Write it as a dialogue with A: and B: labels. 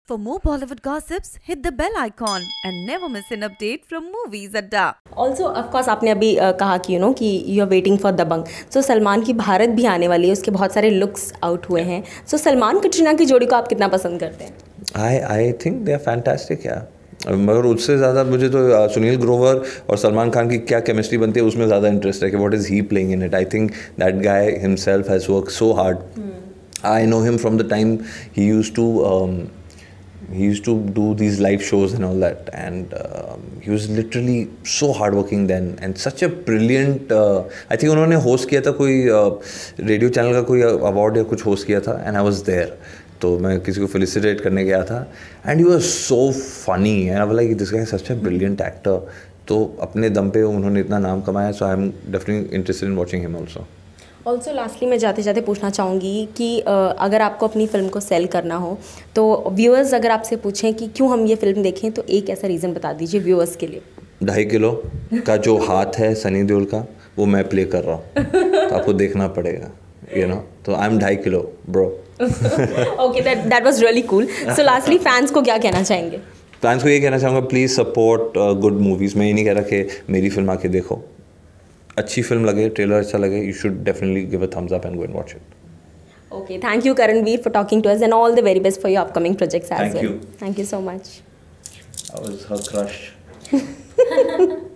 A: For more Bollywood gossips, hit the bell icon and never miss an update from Movies Adda.
B: Also, of course, आपने अभी कहा कि कि you are waiting for Dabangg. So Salman की भारत भी आने वाली है, उसके बहुत सारे looks out हुए हैं. So सलमान कटरीना की जोड़ी को आप कितना पसंद करते हैं?
C: I think they are fantastic, yeah. मगर उससे ज़्यादा मुझे तो सुनील ग्रोवर और सलमान खान की क्या केमिस्ट्री बनती है उसमें ज़्यादा इंटरेस्ट है कि what is he playing in it. I think that guy himself has work so hard. I know him from the time he used to do these live shows and all that, and he was literally so hardworking then and such a brilliant. I think उन्होंने host किया था कोई radio channel का कोई award या कुछ host किया था and I was there. तो मैं किसी को फेलिसिटेट करने गया था and he was so funny and I was like this guy is such a brilliant actor. तो अपने दम पे उन्होंने इतना नाम कमाया, so I'm definitely interested in watching him also.
B: Also lastly मैं जाते जाते पूछना चाहूँगी कि अगर आपको अपनी फ़िल्म को सेल करना हो तो व्यूअर्स अगर आपसे पूछें कि क्यों हम ये फ़िल्म देखें तो एक ऐसा रीज़न बता दीजिए व्यूअर्स के लिए.
C: 2.5 किलो का जो हाथ है सनी देओल का वो मैं प्ले कर रहा हूँ तो आपको देखना पड़ेगा तो I am 2.5 kilo bro.
B: Okay, that was really cool. So lastly fans को क्या कहना चाहेंगे?
C: फैंस को ये कहना चाहूँगा प्लीज़ सपोर्ट गुड मूवीज़. मैं ये नहीं कह रहा कि मेरी फिल्म आके देखो, अच्छी फिल्म लगे, ट्रेलर अच्छा लगे, you should definitely give a thumbs up and go and watch it.
B: Okay, thank you Karanveer for talking to us and all the very best for your upcoming projects as well.
C: Thank you.
B: Thank you so much.
C: I was her crush.